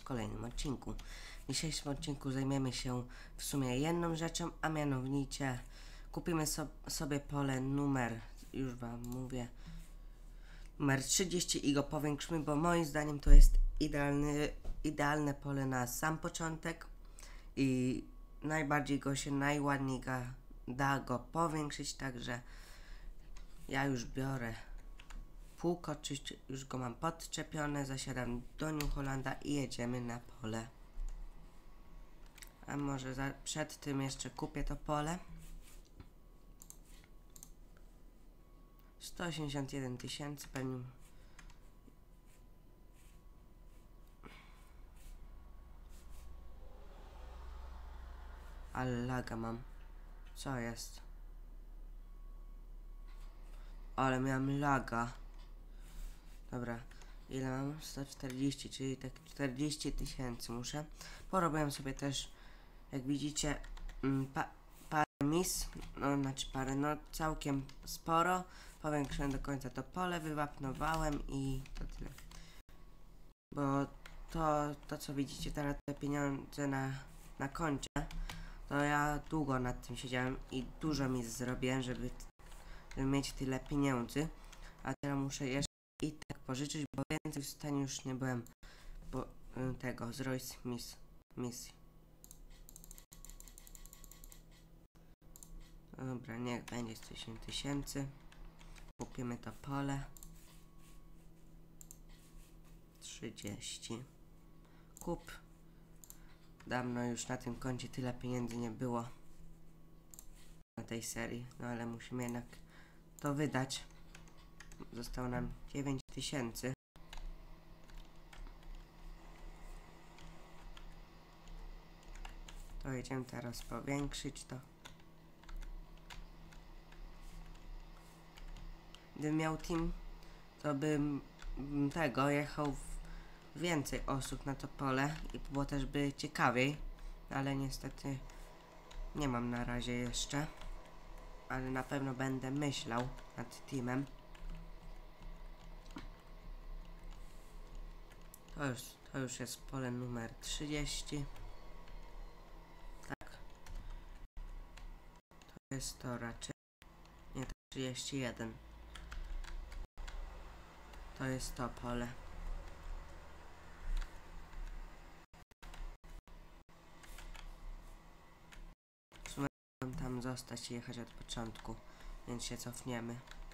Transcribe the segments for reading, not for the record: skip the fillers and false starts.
kolejnym odcinku. W dzisiejszym odcinku zajmiemy się w sumie jedną rzeczą, a mianowicie kupimy sobie pole numer, już wam mówię, numer 30 i go powiększymy, bo moim zdaniem to jest idealne pole na sam początek i najładniej da go powiększyć, także ja już biorę pług, oczywiście już go mam podczepione, zasiadam do New Hollanda i jedziemy na pole. A może przed tym jeszcze kupię to pole. 181 tysięcy pewnie. Ale laga mam. Co jest? Ale miałem laga. Dobra. Ile mam? 140, czyli tak 40 tysięcy muszę. Porobiłem sobie też, jak widzicie, parę całkiem sporo. Powiększyłem do końca to pole, wywapnowałem i to tyle. Bo to co widzicie teraz, te pieniądze na koncie, to ja długo nad tym siedziałem i dużo mi zrobiłem, żeby mieć tyle pieniędzy. A teraz muszę jeszcze i tak pożyczyć, bo więcej w stanie już nie byłem zrobić misji. Dobra, niech będzie 10 tysięcy. Kupimy to pole. 30. Kup. Dawno już na tym koncie tyle pieniędzy nie było na tej serii, no ale musimy jednak to wydać. Zostało nam 9 tysięcy. To jedziemy teraz powiększyć to. Gdybym miał team, to bym jechał więcej osób na to pole i było też by ciekawiej, ale niestety nie mam na razie jeszcze, ale na pewno będę myślał nad teamem. To już jest pole numer 30. Tak. To jest to raczej. Nie, to 31. To jest to pole. W sumie mam tam zostać i jechać od początku, więc się cofniemy.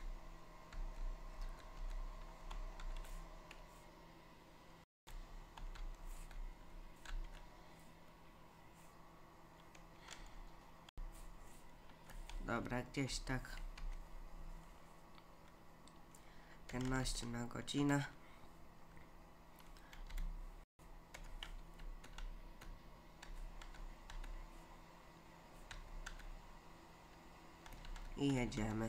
Dobra, gdzieś tak 15 na godzinę. I jedziemy.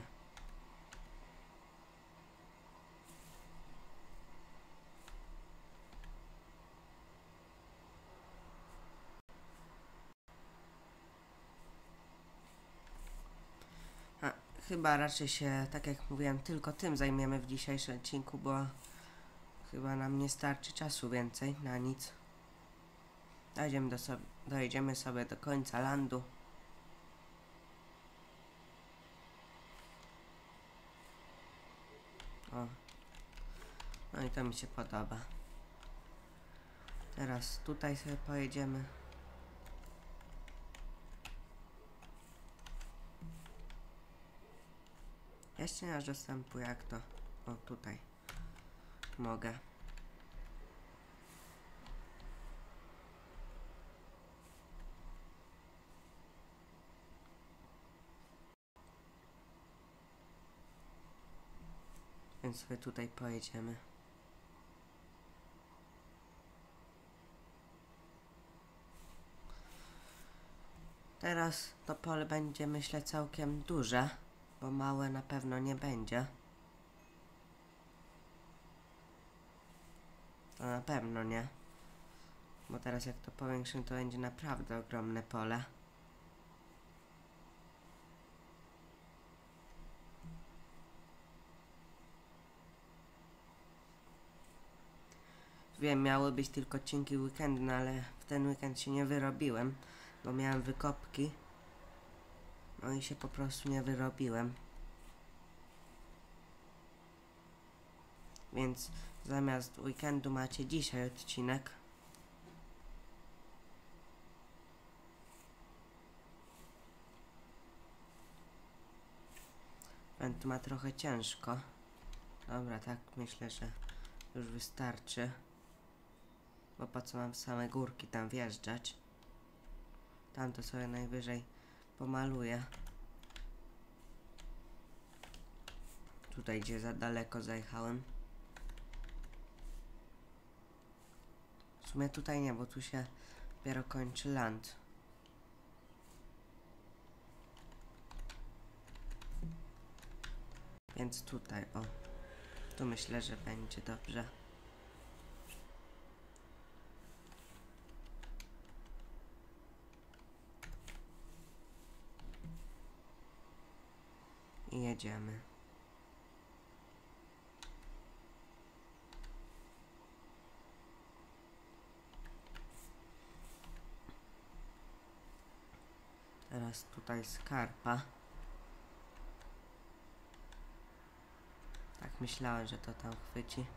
Chyba raczej się, tak jak mówiłem, tylko tym zajmiemy w dzisiejszym odcinku, bo chyba nam nie starczy czasu więcej na nic. Dojedziemy sobie do końca landu. O. No i to mi się podoba. Teraz tutaj sobie pojedziemy. Jeszcze nie aż dostępu, jak to? O, tutaj. Mogę. Więc sobie tutaj pojedziemy. Teraz to pole będzie, myślę, całkiem duże, bo małe na pewno nie będzie. To na pewno nie. Bo teraz jak to powiększymy, to będzie naprawdę ogromne pole. Wiem, miały być tylko odcinki weekendu, no ale w ten weekend się nie wyrobiłem, bo miałem wykopki. No i się po prostu nie wyrobiłem. Więc zamiast weekendu macie dzisiaj odcinek. Went ma trochę ciężko. Dobra, tak myślę, że już wystarczy. Bo po co mam w same górki tam wjeżdżać? Tam to sobie najwyżej pomaluję. Tutaj, gdzie za daleko zajechałem. W sumie tutaj nie, bo tu się dopiero kończy land. Więc tutaj, o. Tu myślę, że będzie dobrze. I jedziemy. Teraz tutaj skarpa. Tak myślałem, że to tam chwyci.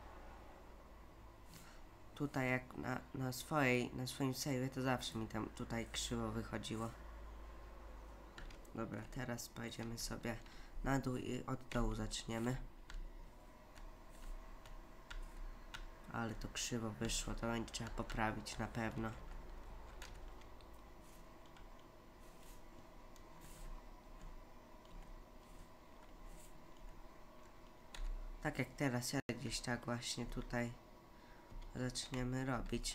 Tutaj jak na swoim save'ie to zawsze mi tam tutaj krzywo wychodziło. Dobra, teraz pojedziemy sobie na dół i od dołu zaczniemy. Ale to krzywo wyszło, to będzie trzeba poprawić na pewno. Tak jak teraz, ja gdzieś tak właśnie tutaj zaczniemy robić.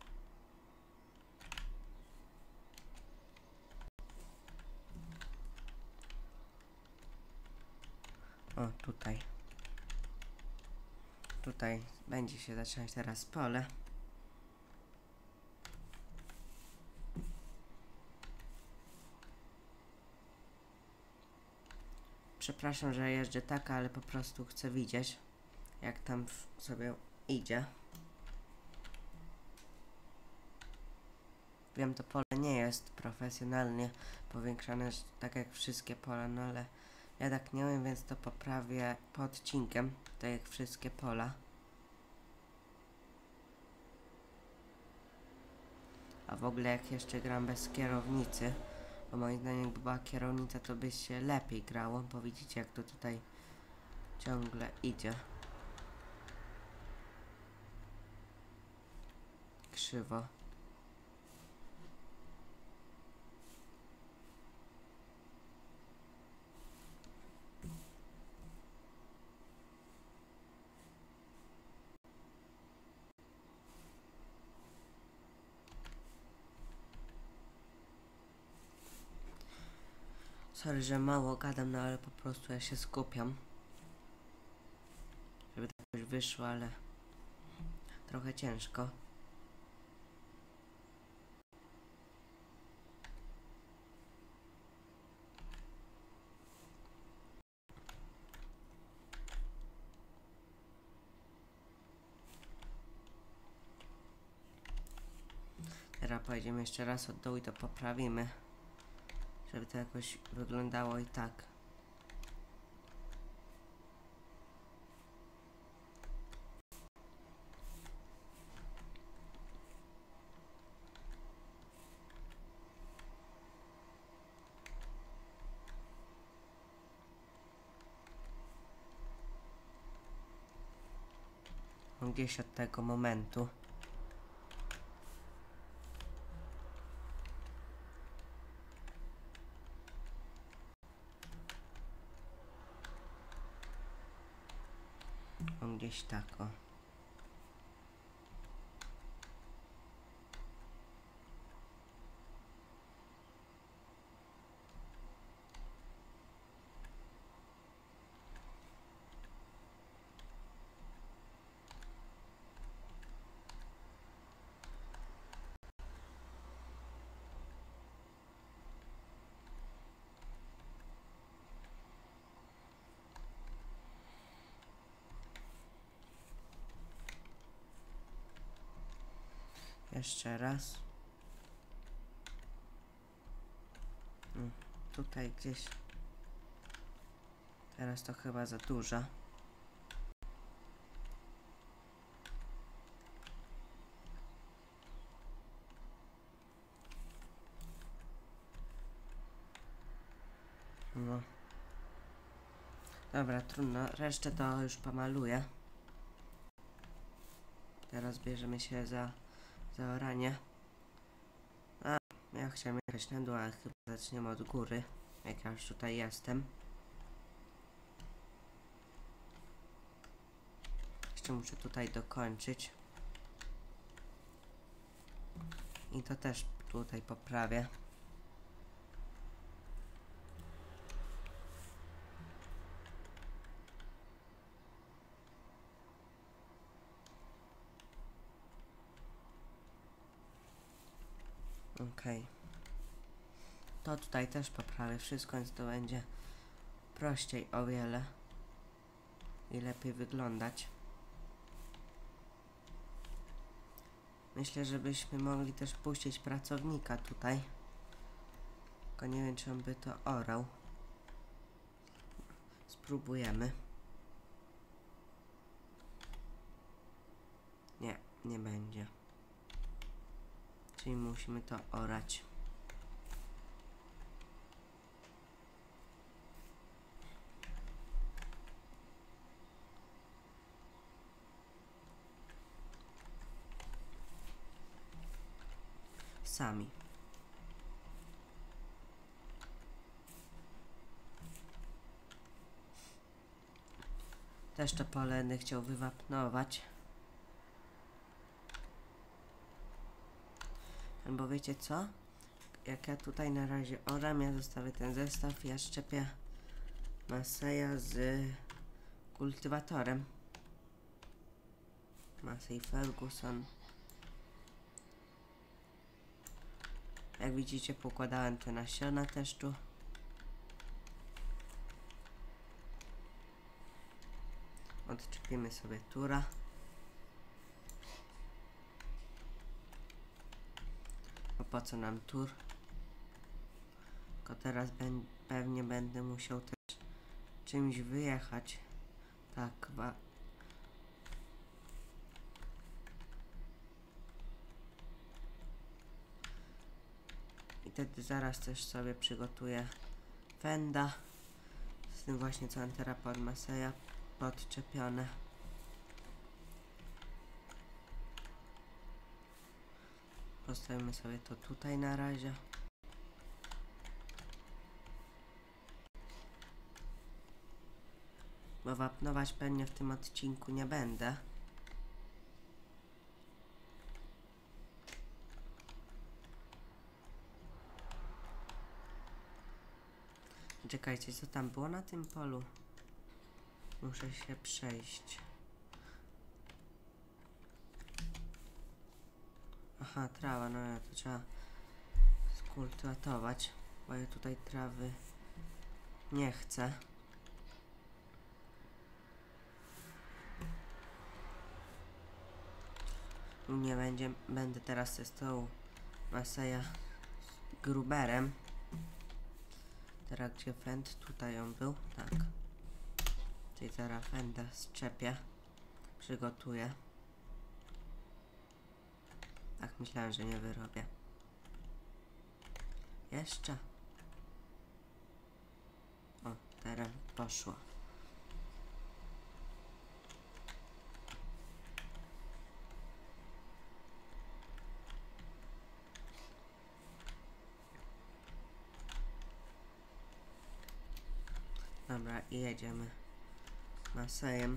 O, tutaj. Tutaj będzie się zaczynać teraz pole. Przepraszam, że jeżdżę tak, ale po prostu chcę widzieć, jak tam sobie idzie. Wiem, to pole nie jest profesjonalnie powiększane, tak jak wszystkie pola, no ale ja tak nie wiem, więc to poprawię po odcinkiem, tak jak wszystkie pola. A w ogóle jak jeszcze gram bez kierownicy, bo moim zdaniem jakby była kierownica, to by się lepiej grało, bo widzicie jak to tutaj ciągle idzie. Krzywo. Sorry, że mało gadam, no ale po prostu ja się skupiam. Żeby to jakoś wyszło, ale trochę ciężko. Teraz pojedziemy jeszcze raz od dołu i to poprawimy, żeby to jakoś wyglądało i tak. Gdzieś od tego momentu. Gdzieś tak, o. Jeszcze raz. Tutaj gdzieś. Teraz to chyba za dużo. No. Dobra, trudno. Resztę to już pomaluję. Teraz bierzemy się za oranie. A, ja chciałem jechać na dół, ale chyba zaczniemy od góry. Jak ja już tutaj jestem. Jeszcze muszę tutaj dokończyć. I to też tutaj poprawię. Okej. To tutaj też poprawię wszystko, więc to będzie prościej o wiele. I lepiej wyglądać. Myślę, że byśmy mogli też puścić pracownika tutaj. Tylko nie wiem, czy on by to orał. Spróbujemy. Nie, nie będzie. Czyli musimy to orać. Sami. Też to pole będę chciał wywapnować. Bo wiecie co? Jak ja tutaj na razie oram, ja zostawię ten zestaw, ja szczepię Masseya z kultywatorem. Massey Ferguson. Jak widzicie, pokładałem te nasiona też tu. Odczepimy sobie tura. A po co nam tur? Tylko teraz pewnie będę musiał też czymś wyjechać. Tak, i wtedy zaraz też sobie przygotuję fenda. Z tym właśnie co mam teraz pod Masseya podczepione. Postawimy sobie to tutaj na razie. Bo wapnować pewnie w tym odcinku nie będę. Czekajcie, co tam było na tym polu? Muszę się przejść. Aha, trawa, no ja to trzeba skultywować, bo ja tutaj trawy nie chcę. Nie będę teraz testował Masseya z Gruberem. Teraz gdzie fend? Tutaj on był, tak. Czyli zaraz fenda zczepię. Przygotuję. Tak, myślałem, że nie wyrobię. Jeszcze. O, teraz poszło. Dobra, i jedziemy Masseyem.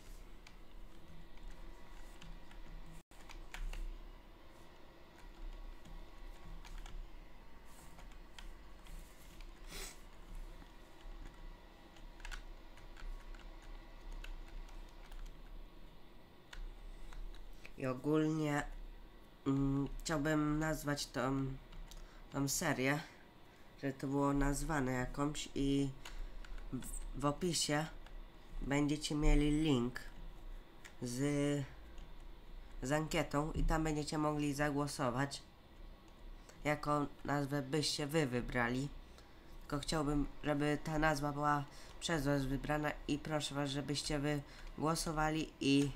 I ogólnie chciałbym nazwać tą serię, żeby to było nazwane jakąś i w opisie będziecie mieli link z z ankietą i tam będziecie mogli zagłosować, jaką nazwę byście wy wybrali. Tylko chciałbym, żeby ta nazwa była przez was wybrana i proszę was, żebyście wy głosowali i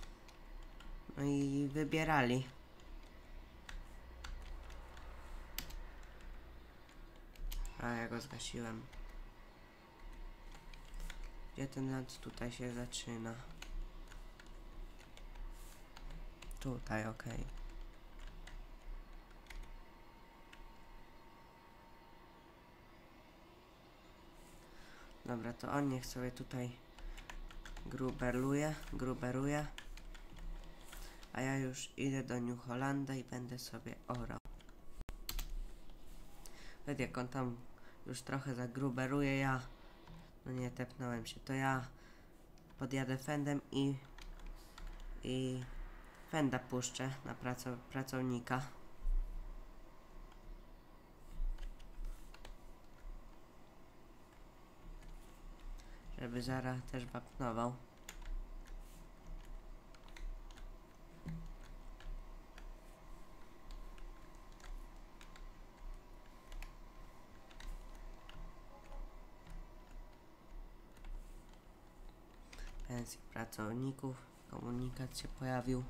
wybierali. A ja go zgasiłem. Gdzie ten land tutaj się zaczyna? Tutaj, okej. Dobra, to on niech sobie tutaj gruberuje. A ja już idę do New Hollanda i będę sobie orał. Nawet jak on tam już trochę zagruberuje, ja... No nie, tepnąłem się. To ja podjadę fendem i fenda puszczę na pracownika. Żeby zaraz też wapnował. Pensji pracowników. Komunikat się pojawił.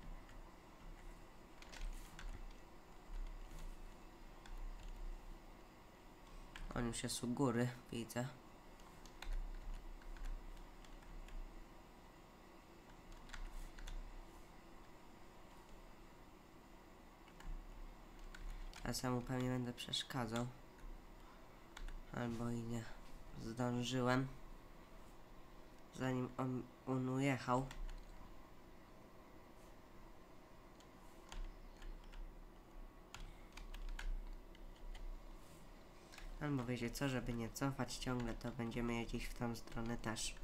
On już jest u góry, widzę. Ja sam pewnie będę przeszkadzał. Albo i nie. Zdążyłem. Zanim on ujechał. Albo wiecie co, żeby nie cofać ciągle, to będziemy jeździć w tą stronę też.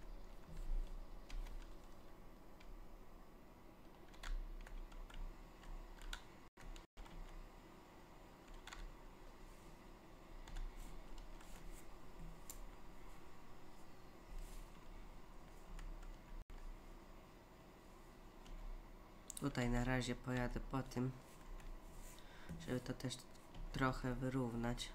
Tutaj na razie pojadę po tym, żeby to też trochę wyrównać.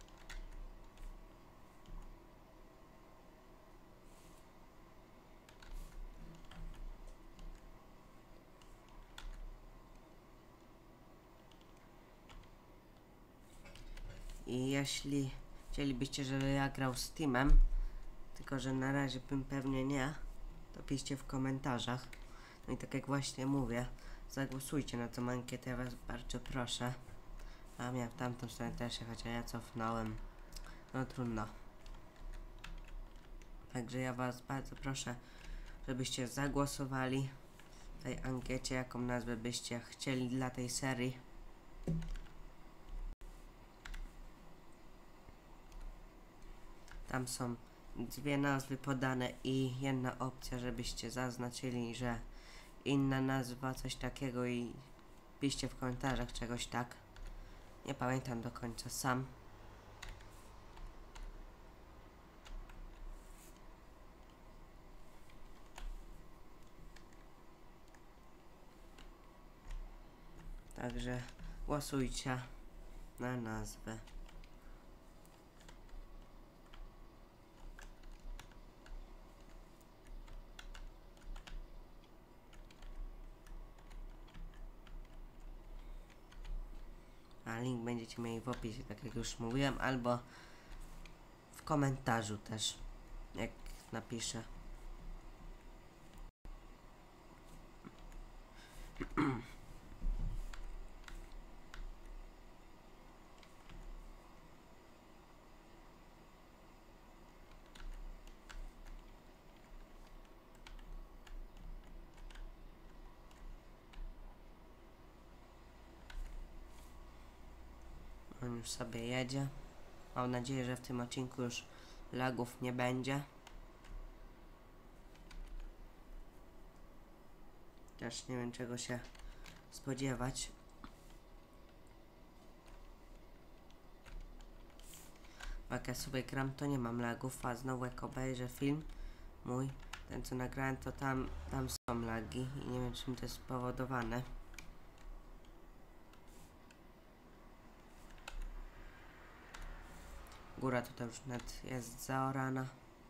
I jeśli chcielibyście, żeby ja grał z teamem, tylko że na razie bym pewnie nie, to piszcie w komentarzach. No i tak jak właśnie mówię, zagłosujcie na tą ankietę, ja was bardzo proszę. A miałem w tamtą stronę też jechać, a ja cofnąłem. No trudno. Także ja was bardzo proszę, żebyście zagłosowali w tej ankiecie, jaką nazwę byście chcieli dla tej serii. Tam są dwie nazwy podane i jedna opcja, żebyście zaznaczyli, że inna nazwa, coś takiego i piszcie w komentarzach czegoś tak. Nie pamiętam do końca sam. Także głosujcie na nazwę. A link będziecie mieli w opisie, tak jak już mówiłem, albo w komentarzu też, jak napiszę. On już sobie jedzie. Mam nadzieję, że w tym odcinku już lagów nie będzie. Też nie wiem, czego się spodziewać. Jak ja sobie gram, to nie mam lagów, a znowu jak obejrzę film mój, ten co nagrałem, to tam są mam lagi i nie wiem, czym to jest spowodowane. Góra tutaj już nawet jest zaorana.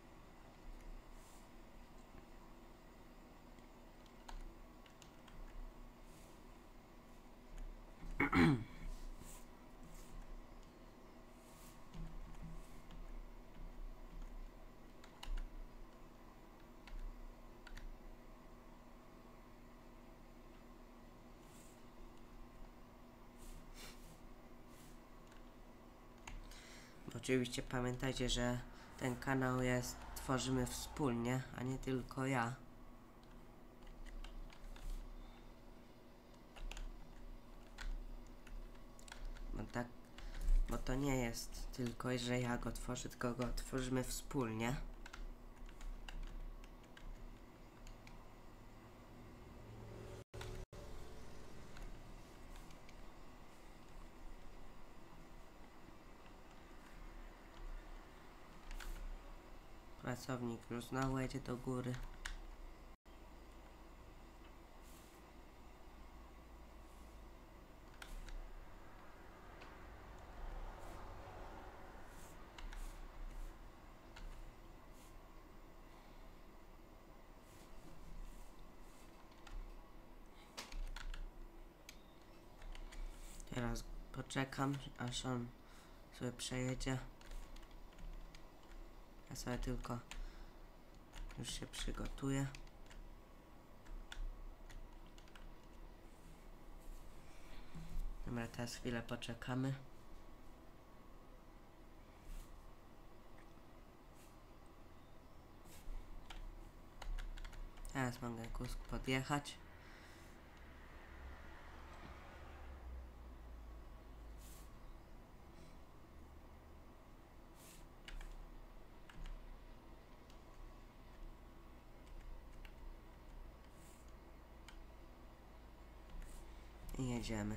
Oczywiście pamiętajcie, że ten kanał tworzymy wspólnie, a nie tylko ja. Bo to nie jest tylko, że ja go tworzę, tylko go tworzymy wspólnie. Pracownik już znowu jedzie do góry. Teraz poczekam, aż on sobie przejedzie. Ja sobie tylko już się przygotuję. Dobra, teraz chwilę poczekamy. Teraz mogę Kusk podjechać. I jedziemy.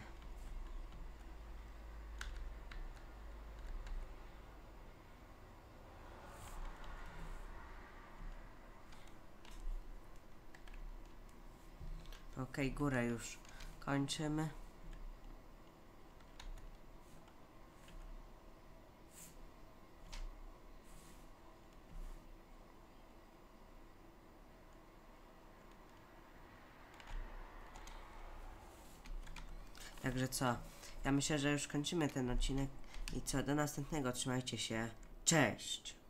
Okej, górę już kończymy. Także co? Ja myślę, że już kończymy ten odcinek i co? Do następnego. Trzymajcie się. Cześć!